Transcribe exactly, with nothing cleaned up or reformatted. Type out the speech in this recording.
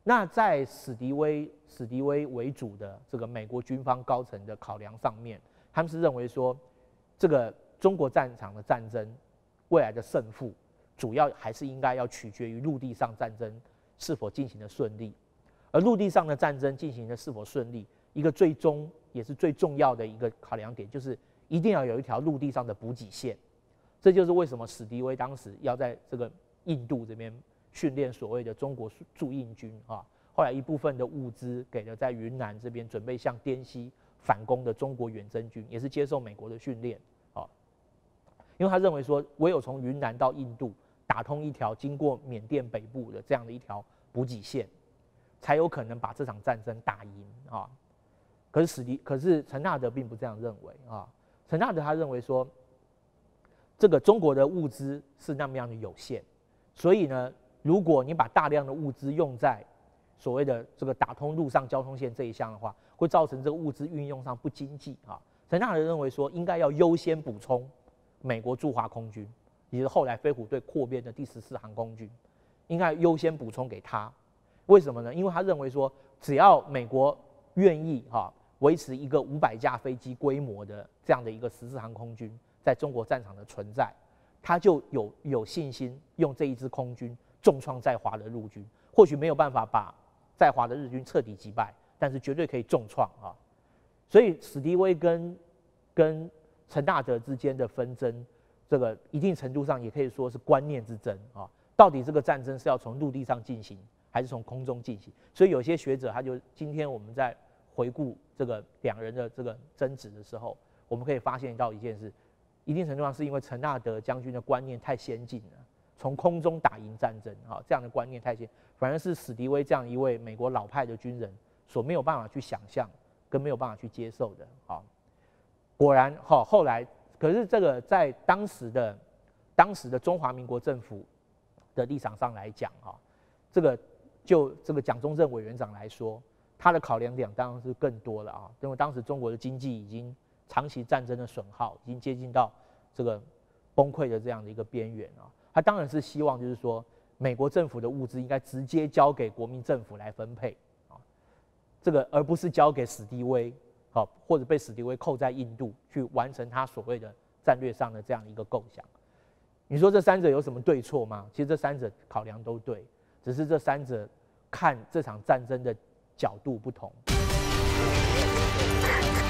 那在史迪威史迪威为主的这个美国军方高层的考量上面，他们是认为说，这个中国战场的战争未来的胜负，主要还是应该要取决于陆地上战争是否进行的顺利。而陆地上的战争进行的是否顺利，一个最终也是最重要的一个考量点，就是一定要有一条陆地上的补给线。这就是为什么史迪威当时要在这个印度这边训练所谓的中国驻印军啊。后来一部分的物资给了在云南这边准备向滇西反攻的中国远征军，也是接受美国的训练啊。因为他认为说，唯有从云南到印度打通一条经过缅甸北部的这样的一条补给线，才有可能把这场战争打赢啊。可是史迪，可是陈纳德并不这样认为啊。陈纳德他认为说，这个中国的物资是那么样的有限，所以呢，如果你把大量的物资用在所谓的这个打通陆上交通线这一项的话，会造成这个物资运用上不经济啊。陈纳德认为说，应该要优先补充美国驻华空军，也就是后来飞虎队扩编的第十四航空军，应该优先补充给他。为什么呢？因为他认为说，只要美国愿意哈维持一个五百架飞机规模的这样的一个十四航空军在中国战场的存在，他就有有信心用这一支空军重创在华的陆军。或许没有办法把在华的日军彻底击败，但是绝对可以重创啊。所以史迪威跟跟陈纳德之间的纷争，这个一定程度上也可以说是观念之争啊。到底这个战争是要从陆地上进行，还是从空中进行？所以有些学者他就今天我们在回顾这个两人的这个争执的时候，我们可以发现到一件事，一定程度上是因为陈纳德将军的观念太先进了，从空中打赢战争啊，这样的观念太先，反而是史迪威这样一位美国老派的军人所没有办法去想象跟没有办法去接受的啊。果然哈，后来可是这个在当时的当时的中华民国政府的立场上来讲哈，这个就这个蒋中正委员长来说，他的考量点当然是更多了啊，因为当时中国的经济已经长期战争的损耗，已经接近到这个崩溃的这样的一个边缘啊。他当然是希望就是说，美国政府的物资应该直接交给国民政府来分配啊，这个而不是交给史迪威，好，或者被史迪威扣在印度去完成他所谓的战略上的这样一个构想。你说这三者有什么对错吗？其实这三者考量都对，只是这三者看这场战争的角度不同。